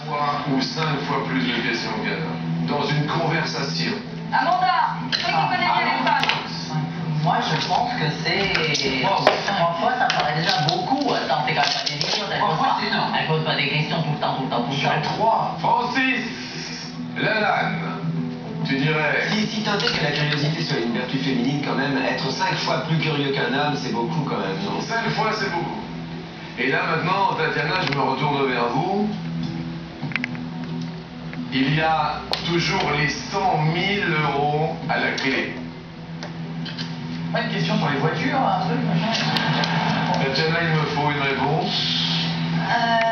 3 ou 5 fois plus de questions qu'elle. Dans une conversation. Amanda, toi qui connais bien les femmes. Moi, je pense que c'est... 3 fois, ça me paraît déjà beaucoup. Attends, t'es quand même pas délire. 3 fois, c'est énorme. Elle pose pas des questions tout le temps. 3. Francis Lalanne, tu dirais... Si tant est que la curiosité soit une vertu féminine, quand même, être 5 fois plus curieux qu'un homme, c'est beaucoup quand même, non? 5 fois, c'est beaucoup. Et là, maintenant, Tatiana, je me retourne vers vous. Il y a toujours les 100 000 € à la clé. Pas une question sur les voitures, un truc, machin. Tatiana, il me faut une réponse.